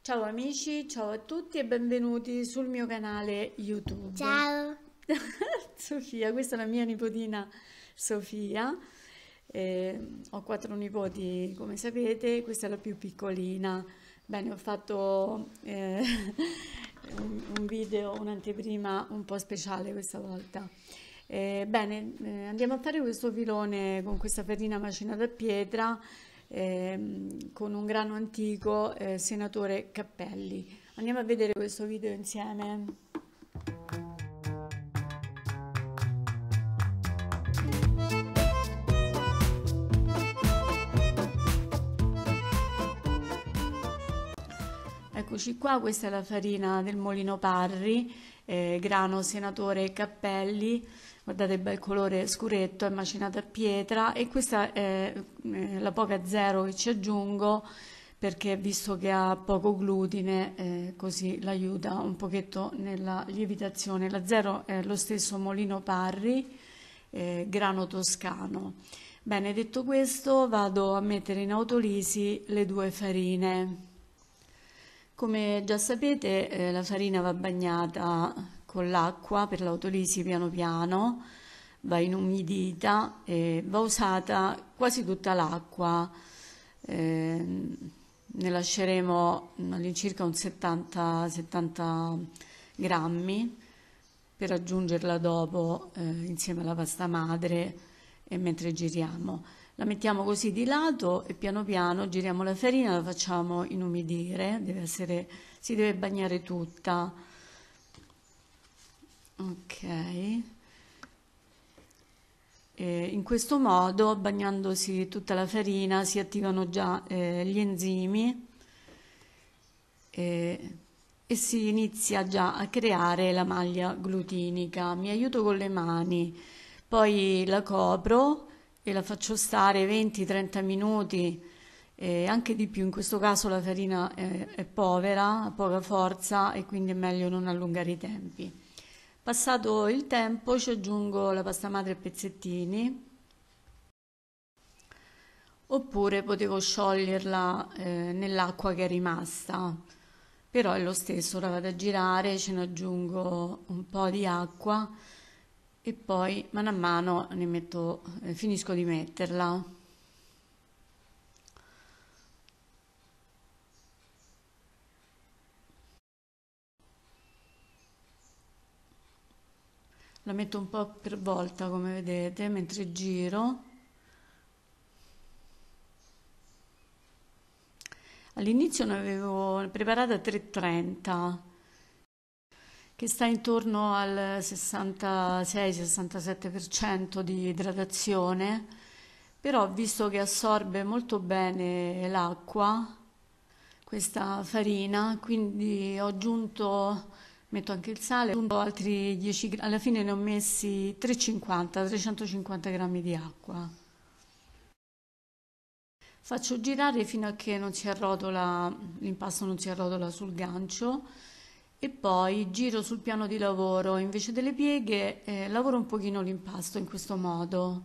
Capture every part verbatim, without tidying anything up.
Ciao amici, ciao a tutti e benvenuti sul mio canale YouTube. Ciao. Sofia, questa è la mia nipotina Sofia. Eh, ho quattro nipoti, come sapete, questa è la più piccolina. Bene, ho fatto eh, un un video, un'anteprima un po' speciale questa volta. Eh, bene, eh, andiamo a fare questo filone con questa farina macinata a pietra ehm, con un grano antico, eh, senatore Cappelli. Andiamo a vedere questo video insieme. Eccoci qua, questa è la farina del Molino Parri, eh, grano senatore Cappelli, guardate il bel colore scuretto, è macinata a pietra e questa è eh, la poca zero che ci aggiungo perché visto che ha poco glutine, eh, così l'aiuta un pochetto nella lievitazione. La zero è lo stesso Molino Parri, eh, grano toscano. Bene, detto questo, vado a mettere in autolisi le due farine. Come già sapete, eh, la farina va bagnata con l'acqua per l'autolisi piano piano, va inumidita e va usata quasi tutta l'acqua. Eh, ne lasceremo all'incirca un settanta settanta grammi per aggiungerla dopo eh, insieme alla pasta madre e mentre giriamo. La mettiamo così di lato e piano piano giriamo la farina, la facciamo inumidire, deve essere, si deve bagnare tutta. Ok. E in questo modo, bagnandosi tutta la farina, si attivano già eh, gli enzimi e, e si inizia già a creare la maglia glutinica. Mi aiuto con le mani, poi la copro e la faccio stare venti trenta minuti, eh, anche di più. In questo caso la farina è, è povera, ha poca forza e quindi è meglio non allungare i tempi. Passato il tempo ci aggiungo la pasta madre a pezzettini, oppure potevo scioglierla eh, nell'acqua che è rimasta, però è lo stesso. Ora vado a girare, ce ne aggiungo un po' di acqua e poi mano a mano ne metto, eh, finisco di metterla. La metto un po' per volta, come vedete, mentre giro. All'inizio ne avevo preparata trecentotrenta, che sta intorno al sessantasei sessantasette per cento di idratazione, però visto che assorbe molto bene l'acqua, questa farina, quindi ho aggiunto, metto anche il sale, ho aggiunto altri dieci grammi, alla fine ne ho messi trecentocinquanta trecentocinquanta grammi di acqua. Faccio girare fino a che non si arrotola, l'impasto non si arrotola sul gancio e poi giro sul piano di lavoro, invece delle pieghe eh, lavoro un pochino l'impasto in questo modo,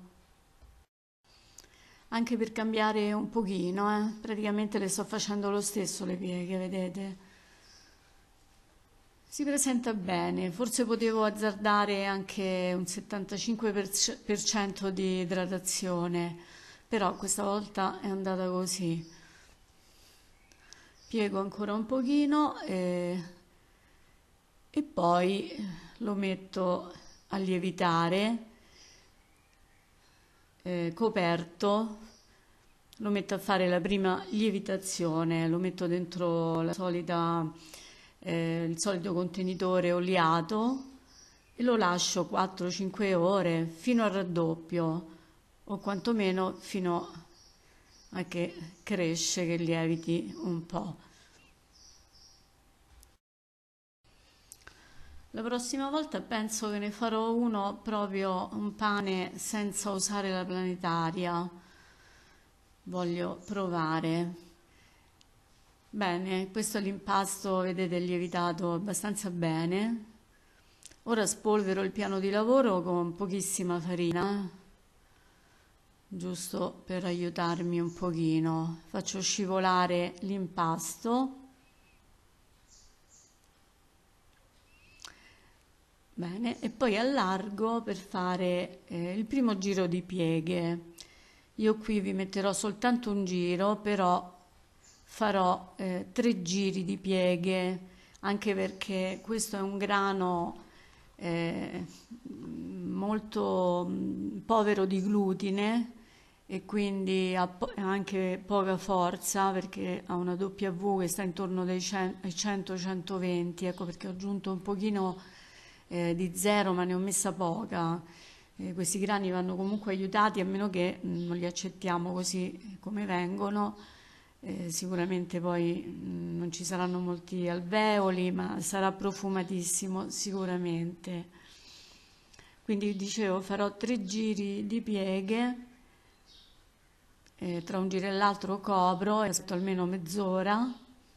anche per cambiare un pochino, eh. Praticamente le sto facendo lo stesso le pieghe, vedete? Si presenta bene, forse potevo azzardare anche un settantacinque per cento di idratazione, però questa volta è andata così. Piego ancora un pochino e, e poi lo metto a lievitare, eh, coperto, lo metto a fare la prima lievitazione, lo metto dentro la solita, eh, il solito contenitore oliato e lo lascio quattro cinque ore fino al raddoppio o quantomeno fino a che cresce, che lieviti un po'. La prossima volta penso che ne farò uno proprio un pane senza usare la planetaria. Voglio provare. Bene, questo è l'impasto, vedete, lievitato abbastanza bene. Ora spolvero il piano di lavoro con pochissima farina, giusto per aiutarmi un pochino. Faccio scivolare l'impasto Bene, e poi allargo per fare eh, il primo giro di pieghe. Io qui vi metterò soltanto un giro, però farò eh, tre giri di pieghe, anche perché questo è un grano eh, molto mh, povero di glutine e quindi ha po- anche poca forza, perché ha una W che sta intorno ai cento centoventi, ecco perché ho aggiunto un pochino eh, di zero, ma ne ho messa poca. Eh, questi grani vanno comunque aiutati, a meno che mh, non li accettiamo così come vengono. Eh, sicuramente poi mh, non ci saranno molti alveoli, ma sarà profumatissimo sicuramente. Quindi dicevo, farò tre giri di pieghe, eh, tra un giro e l'altro copro e aspetto almeno mezz'ora.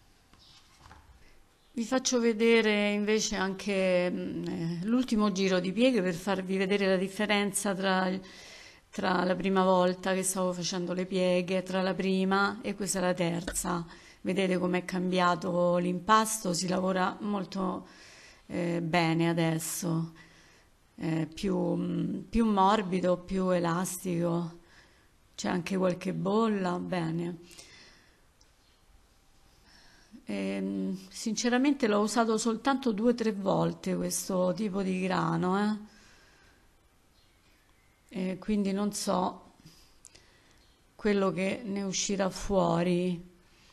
Vi faccio vedere invece anche mh, eh, l'ultimo giro di pieghe per farvi vedere la differenza tra, il- tra la prima volta che stavo facendo le pieghe, tra la prima e questa è la terza. Vedete com'è cambiato l'impasto, si lavora molto eh, bene adesso, eh, più, mh, più morbido, più elastico, c'è anche qualche bolla, bene. Ehm, sinceramente l'ho usato soltanto due o tre volte questo tipo di grano, eh. E quindi non so quello che ne uscirà fuori.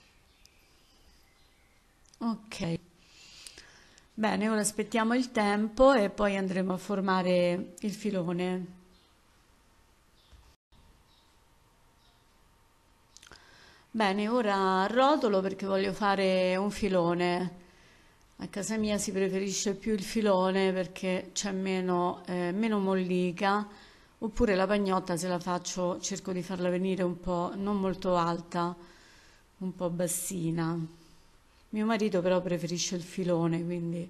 Ok, bene, ora aspettiamo il tempo e poi andremo a formare il filone. Bene, ora arrotolo perché voglio fare un filone. A casa mia si preferisce più il filone perché c'è meno, eh, meno mollica, oppure la pagnotta se la faccio cerco di farla venire un po' non molto alta, un po' bassina. Mio marito però preferisce il filone, quindi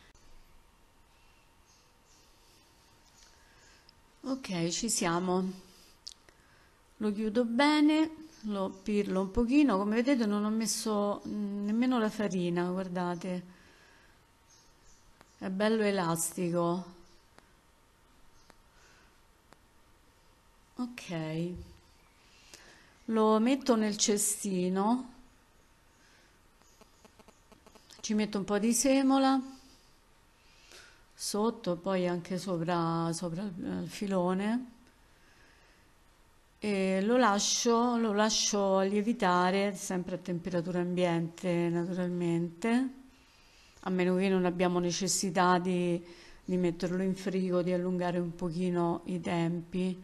ok, ci siamo. Lo chiudo bene, lo pirlo un pochino, come vedete non ho messo mm, nemmeno la farina, guardate, è bello elastico. Ok, lo metto nel cestino, ci metto un po' di semola sotto, poi anche sopra, sopra il il filone e lo lascio, lo lascio lievitare sempre a temperatura ambiente naturalmente, a meno che non abbiamo necessità di, di metterlo in frigo, di allungare un pochino i tempi.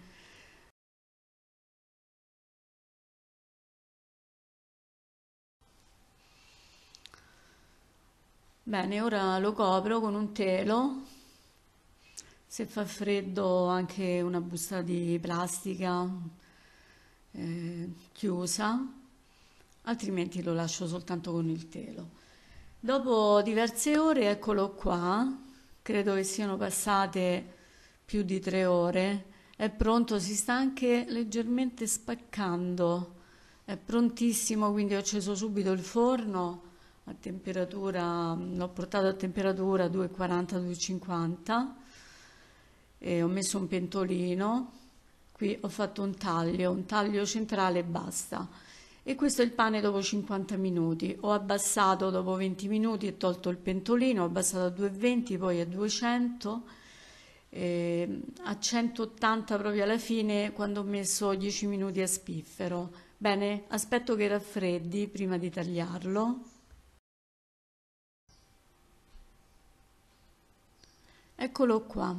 Bene, ora lo copro con un telo, se fa freddo anche una busta di plastica eh, chiusa, altrimenti lo lascio soltanto con il telo. Dopo diverse ore, eccolo qua, credo che siano passate più di tre ore, è pronto, si sta anche leggermente spaccando, è prontissimo, quindi ho acceso subito il forno a temperatura, l'ho portato a temperatura duecentoquaranta duecentocinquanta e ho messo un pentolino, qui ho fatto un taglio, un taglio centrale e basta. E questo è il pane dopo cinquanta minuti. Ho abbassato dopo venti minuti e tolto il pentolino, ho abbassato a duecentoventi, poi a duecento, eh, a centottanta proprio alla fine quando ho messo dieci minuti a spiffero. Bene, aspetto che raffreddi prima di tagliarlo. Eccolo qua.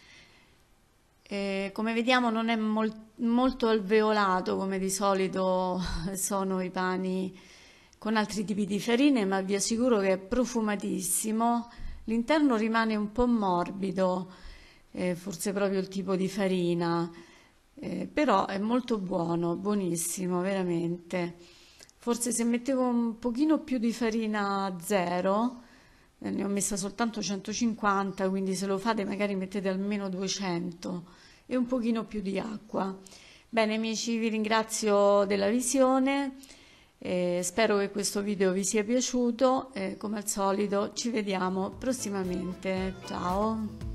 E come vediamo non è mol- molto alveolato come di solito sono i pani con altri tipi di farine, ma vi assicuro che è profumatissimo. L'interno rimane un po' morbido, eh, forse proprio il tipo di farina, eh, però è molto buono, buonissimo, veramente. Forse se mettevo un pochino più di farina zero, eh, ne ho messa soltanto centocinquanta, quindi se lo fate magari mettete almeno duecento e un pochino più di acqua. Bene amici, vi ringrazio della visione, eh, spero che questo video vi sia piaciuto e come al solito ci vediamo prossimamente. Ciao!